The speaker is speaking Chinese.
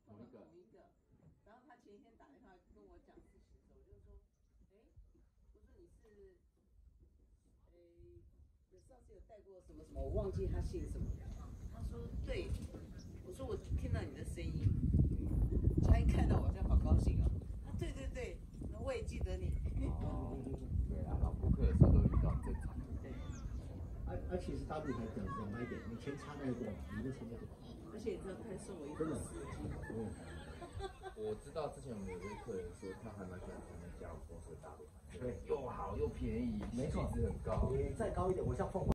同一个。然后他前一天打电话跟我讲事情的时候，我就说，我说你是，有上次有带过什么什么，我忘记他姓什么。他说对，我说我听到你的声音，他一看到我就好高兴哦。对对对，我也记得你。 对啊，老顾客有时候都遇到正常的。 对。 其实大陆还讲白一点，以前差太多，你们差太多。 而且你知道他还送我一本诗集。 我知道之前我们有位客人说他还蛮喜欢他们家公司的大陆，对，又好又便宜， 没错， 品质很高。 你再高一点，我像凤凰。